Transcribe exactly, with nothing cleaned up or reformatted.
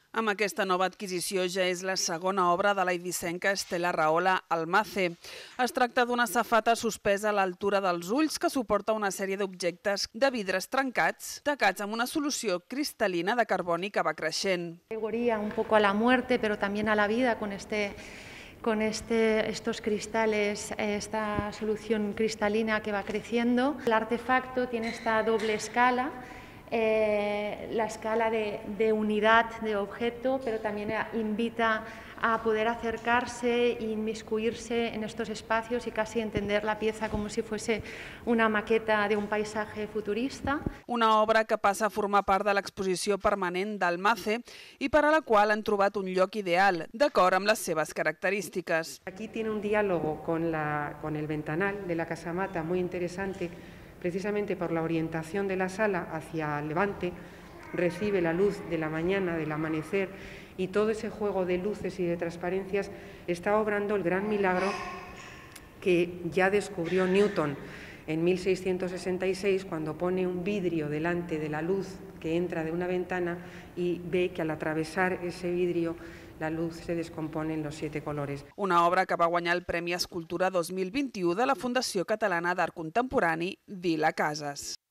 Amb aquesta nova adquisició ja és la segona obra de la eivissenca Estela Rahola Almace. Es tracta d'una safata suspesa a l'altura dels ulls que suporta una sèrie d'objectes de vidres trencats, tacats amb una solució cristal·lina de carboni que va creixent. Alegoría un poco a la muerte, pero también a la vida con este con este, estos cristales, esta solución cristalina que va creciendo. El artefacto tiene esta doble escala, eh, la escala de, de unidad de objeto, pero también invita a poder acercarse e inmiscuirse en estos espacios y casi entender la pieza como si fuese una maqueta de un paisaje futurista. Una obra que passa a formar part de l'exposició permanent d'Almace i per a la qual han trobat un lloc ideal, d'acord amb les seves característiques. Aquí tiene un diálogo con, la, con el ventanal de la casamata muy interesante, precisamente por la orientación de la sala hacia levante, recibe la luz de la mañana, del amanecer, y todo ese juego de luces y de transparencias está obrando el gran milagro que ya descubrió Newton en mil seiscientos sesenta y seis, cuando pone un vidrio delante de la luz que entra de una ventana y ve que al atravesar ese vidrio la luz se descompone en los siete colores. Una obra que va guanyar el Premi Escultura dos mil vint-i-u de la Fundació Catalana d'Art Contemporani Vila Cases.